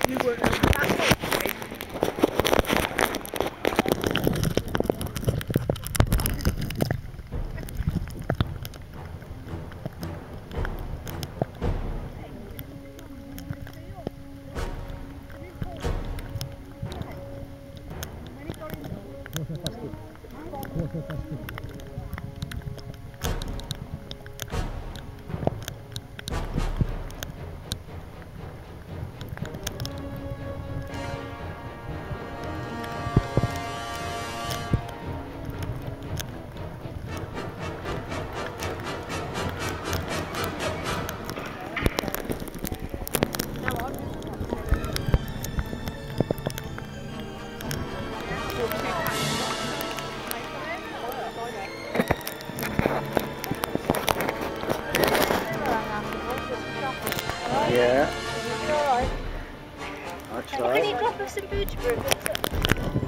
You were that's Yeah. alright. I'll try. Can you drop us some boots for a bit?